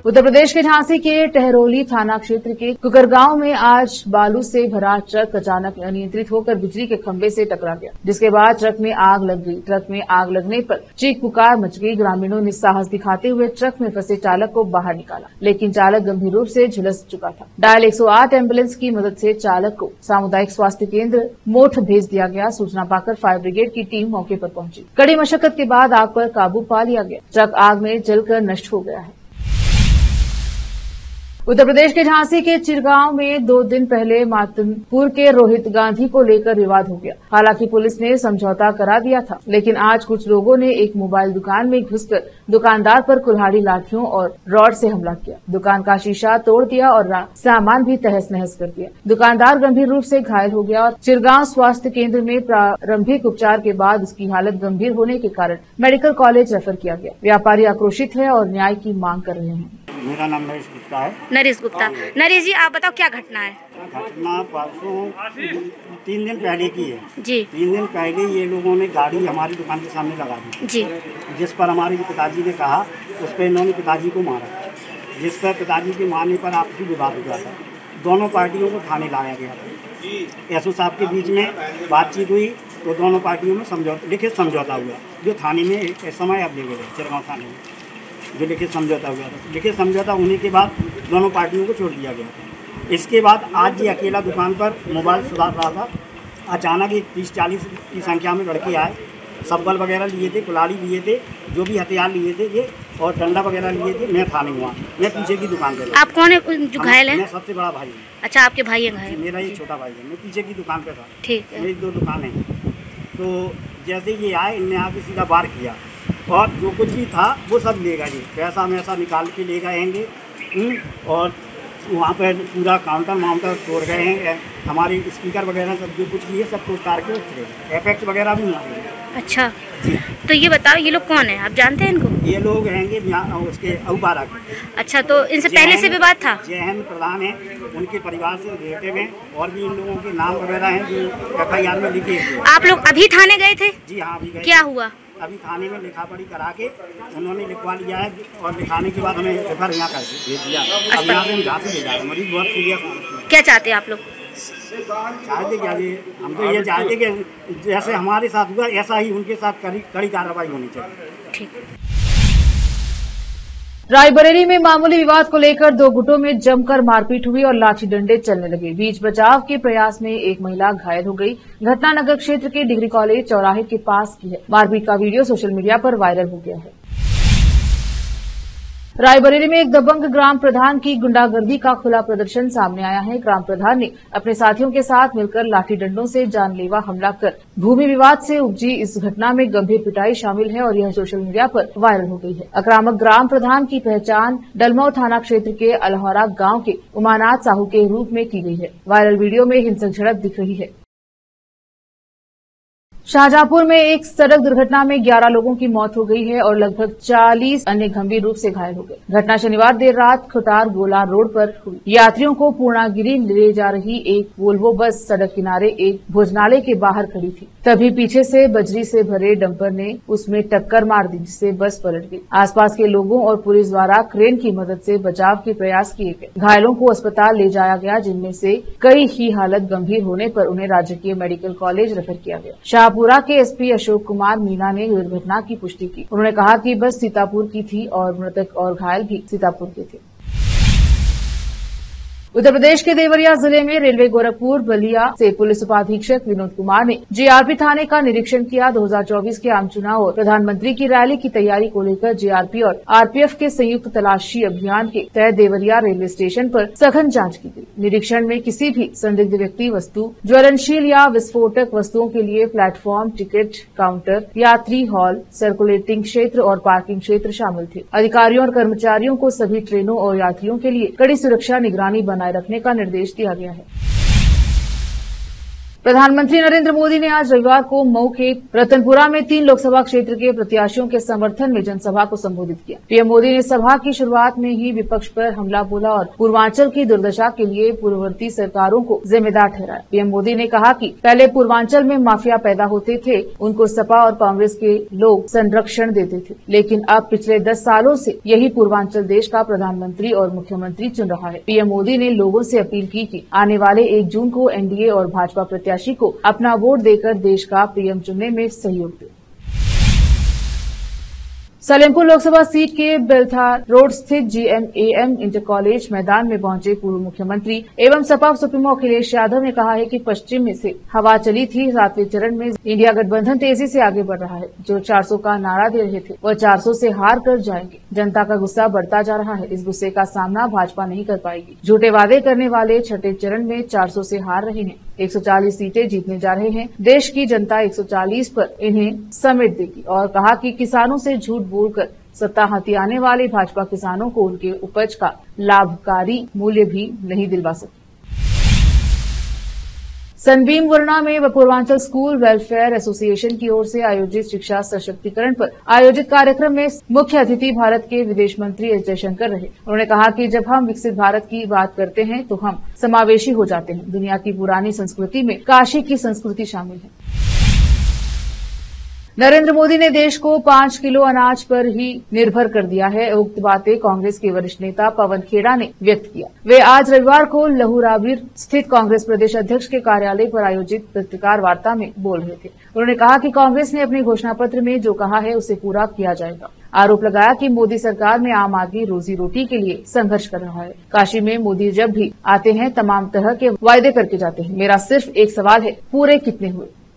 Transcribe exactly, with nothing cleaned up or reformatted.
उत्तर प्रदेश के झांसी के टहरौली थाना क्षेत्र के कुकरगांव में आज बालू से भरा ट्रक अचानक अनियंत्रित होकर बिजली के खंभे से टकरा गया, जिसके बाद ट्रक में आग लग गई। ट्रक में आग लगने पर चीख पुकार मच गई। ग्रामीणों ने साहस दिखाते हुए ट्रक में फंसे चालक को बाहर निकाला, लेकिन चालक गंभीर रूप से झुलस चुका था। डायल एक सौ आठ एम्बुलेंस की मदद से चालक को सामुदायिक स्वास्थ्य केंद्र मोठ भेज दिया गया। सूचना पाकर फायर ब्रिगेड की टीम मौके पर पहुंची। कड़ी मशक्कत के बाद आग पर काबू पा लिया गया। ट्रक आग में जलकर नष्ट हो गया है। उत्तर प्रदेश के झांसी के चिरगांव में दो दिन पहले मातनपुर के रोहित गांधी को लेकर विवाद हो गया। हालांकि पुलिस ने समझौता करा दिया था, लेकिन आज कुछ लोगों ने एक मोबाइल दुकान में घुसकर दुकानदार पर कुल्हाड़ी लाठियों और रॉड से हमला किया। दुकान का शीशा तोड़ दिया और सामान भी तहस नहस कर दिया। दुकानदार गंभीर रूप से घायल हो गया और चिरगांव स्वास्थ्य केंद्र में प्रारंभिक उपचार के बाद उसकी हालत गंभीर होने के कारण मेडिकल कॉलेज रेफर किया गया। व्यापारी आक्रोशित है और न्याय की मांग कर रहे हैं। मेरा नाम नरेश गुप्ता है। नरेश गुप्ता, नरेश जी आप बताओ क्या घटना है? घटना परसों तीन दिन पहले की है जी। तीन दिन पहले ये लोगों ने गाड़ी हमारी दुकान के सामने लगा दी जी, जिस पर हमारे पिताजी ने कहा, उस पर इन्होंने पिताजी को मारा, जिस पर पिताजी के मारने पर आपसी विवाद हुआ था। दोनों पार्टियों को थाने लाया गया था। एसओ साहब के बीच में बातचीत हुई तो दोनों पार्टियों में समझौता लिखित समझौता हुआ, जो थाने में इस समय अब ले गए चिरगांव थाने में जो लिखित समझौता हुआ था। लिखित समझौता होने के बाद दोनों पार्टियों को छोड़ दिया गया था। इसके बाद आज ये अकेला दुकान पर मोबाइल सुधार रहा था। अचानक एक तीस चालीस की संख्या में लड़के आए, सब्बल वगैरह लिए थे, कुल्हाड़ी लिए थे, जो भी हथियार लिए थे ये और डंडा वगैरह लिए थे। मैं थाने हुआ, मैं पीछे की दुकान पर। आप कौन है जो घायल है? मैं सबसे बड़ा भाई हूँ। अच्छा, आपके भाई है घायल? मेरा ये छोटा भाई है। मैं पीछे की दुकान पर था। ठीक है। मेरी दो दुकानें हैं। तो जैसे ये आए, इनने आके सीधा वार किया और जो कुछ भी था वो सब ले गए। पैसा वैसा निकाल के ले गए हैं और वहाँ पर पूरा काउंटर माउंटर तोड़ गए हैं। हमारे स्पीकर वगैरह सब जो कुछ भी है सब तोड़ तार के उतरे, एफेक्ट वगैरह भी मारे। अच्छा जी। तो ये बताओ ये लोग कौन है, आप जानते हैं इनको? ये लोग रहेंगे उसके अहुबारा के। अच्छा, तो इनसे पहले से विवाद था? जयहन प्रधान है, उनके परिवार से रिलेटिव हैं और भी इन लोगों के नाम वगैरह हैं जो एफ आई आर में लिखे हुए। आप लोग अभी थाने गए थे? जी हाँ, अभी गए। क्या हुआ? अभी थाने में लिखा पढ़ी करा के उन्होंने लिखवा लिया है और लिखाने के बाद हमें रेफर यहाँ कर भेज दिया। अब यहाँ से हम झांसी ले जा रहे हैं। मरीज बहुत सीरियस। क्या चाहते हैं आप लोग? चाहते क्या जी, हम तो ये चाहते कि जैसे हमारे साथ हुआ ऐसा ही उनके साथ कड़ी कड़ी कार्रवाई होनी चाहिए। ठीक। रायबरेली में मामूली विवाद को लेकर दो गुटों में जमकर मारपीट हुई और लाठी डंडे चलने लगे। बीच बचाव के प्रयास में एक महिला घायल हो गई। घटना नगर क्षेत्र के डिग्री कॉलेज चौराहे के पास की है। मारपीट का वीडियो सोशल मीडिया पर वायरल हो गया है। रायबरेली में एक दबंग ग्राम प्रधान की गुंडागर्दी का खुला प्रदर्शन सामने आया है। ग्राम प्रधान ने अपने साथियों के साथ मिलकर लाठी डंडों से जानलेवा हमला कर भूमि विवाद से उपजी इस घटना में गंभीर पिटाई शामिल है और यह सोशल मीडिया पर वायरल हो गई है। आक्रामक ग्राम प्रधान की पहचान डलमऊ थाना क्षेत्र के अलहौरा गांव के उमानाथ साहू के रूप में की गई है। वायरल वीडियो में हिंसक झड़प दिख रही है। शाहजहांपुर में एक सड़क दुर्घटना में ग्यारह लोगों की मौत हो गई है और लगभग चालीस अन्य गंभीर रूप से घायल हो गए। घटना शनिवार देर रात खुटार गोला रोड पर हुई। यात्रियों को पूर्णागिरी ले जा रही एक वोल्वो बस सड़क किनारे एक भोजनालय के बाहर खड़ी थी। तभी पीछे से बजरी से भरे डंपर ने उसमें टक्कर मार दी, जिससे बस पलट गई। आसपास के लोगों और पुलिस द्वारा क्रेन की मदद से बचाव के प्रयास किए गए। घायलों को अस्पताल ले जाया गया, जिनमें से कई ही हालत गंभीर होने पर उन्हें राजकीय मेडिकल कॉलेज रेफर किया गया। शाहपुरा के एसपी अशोक कुमार मीना ने दुर्घटना की पुष्टि की। उन्होंने कहा कि बस सीतापुर की थी और मृतक और घायल भी सीतापुर के थे। उत्तर प्रदेश के देवरिया जिले में रेलवे गोरखपुर बलिया से पुलिस उपाधीक्षक विनोद कुमार ने जेआरपी थाने का निरीक्षण किया। दो हज़ार चौबीस के आम चुनाव और प्रधानमंत्री की रैली की तैयारी को लेकर जेआरपी और आरपीएफ के संयुक्त तलाशी अभियान के तहत देवरिया रेलवे स्टेशन पर सघन जांच की गई। निरीक्षण में किसी भी संदिग्ध व्यक्ति, वस्तु, ज्वलनशील या विस्फोटक वस्तुओं के लिए प्लेटफॉर्म, टिकट काउंटर, यात्री हॉल, सर्कुलेटिंग क्षेत्र और पार्किंग क्षेत्र शामिल थे। अधिकारियों और कर्मचारियों को सभी ट्रेनों और यात्रियों के लिए कड़ी सुरक्षा निगरानी बनाए रखने का निर्देश दिया गया है। प्रधानमंत्री नरेंद्र मोदी ने आज रविवार को मऊ के रतनपुरा में तीन लोकसभा क्षेत्र के प्रत्याशियों के समर्थन में जनसभा को संबोधित किया। पीएम मोदी ने सभा की शुरुआत में ही विपक्ष पर हमला बोला और पूर्वांचल की दुर्दशा के लिए पूर्ववर्ती सरकारों को जिम्मेदार ठहराया। पीएम मोदी ने कहा कि पहले पूर्वांचल में माफिया पैदा होते थे, उनको सपा और कांग्रेस के लोग संरक्षण देते थे, लेकिन अब पिछले दस सालों से यही पूर्वांचल देश का प्रधानमंत्री और मुख्यमंत्री चुन रहा है। पीएम मोदी ने लोगों से अपील की कि आने वाले एक जून को एनडीए और भाजपा प्रत्याशी को अपना वोट देकर देश का पीएम चुनने में सहयोग दें। सलेमपुर लोकसभा सीट के बेलथा रोड स्थित जीएमएएम इंटर कॉलेज मैदान में पहुंचे पूर्व मुख्यमंत्री एवं सपा सुप्रीमो अखिलेश यादव ने कहा है कि पश्चिम में से हवा चली थी। सातवें चरण में इंडिया गठबंधन तेजी से आगे बढ़ रहा है। जो चार सौ का नारा दे रहे थे वह चार सौ से हार कर जाएंगे। जनता का गुस्सा बढ़ता जा रहा है। इस गुस्से का सामना भाजपा नहीं कर पाएगी। झूठे वादे करने वाले छठे चरण में चार सौ से हार रहे हैं। एक सौ चालीस सीटें जीतने जा रहे हैं। देश की जनता एक सौ चालीस पर इन्हें समेट देगी और कहा कि किसानों से झूठ बोलकर सत्ता हाथी आने वाले भाजपा किसानों को उनके उपज का लाभकारी मूल्य भी नहीं दिलवा सकी। सनबीम वरुणा में पूर्वांचल स्कूल वेलफेयर एसोसिएशन की ओर से आयोजित शिक्षा सशक्तिकरण पर आयोजित कार्यक्रम में मुख्य अतिथि भारत के विदेश मंत्री एस जयशंकर रहे। उन्होंने कहा कि जब हम विकसित भारत की बात करते हैं तो हम समावेशी हो जाते हैं। दुनिया की पुरानी संस्कृति में काशी की संस्कृति शामिल है। नरेंद्र मोदी ने देश को पांच किलो अनाज पर ही निर्भर कर दिया है। उक्त बातें कांग्रेस के वरिष्ठ नेता पवन खेड़ा ने व्यक्त किया। वे आज रविवार को लहुराबिर स्थित कांग्रेस प्रदेश अध्यक्ष के कार्यालय पर आयोजित पत्रकार वार्ता में बोल रहे थे। उन्होंने कहा कि कांग्रेस ने अपने घोषणा पत्र में जो कहा है उसे पूरा किया जाएगा। आरोप लगाया कि मोदी सरकार में आम आदमी रोजी रोटी के लिए संघर्ष कर रहा है। काशी में मोदी जब भी आते हैं तमाम तरह के वायदे करके जाते हैं। मेरा सिर्फ एक सवाल है, पूरे कितने हुए?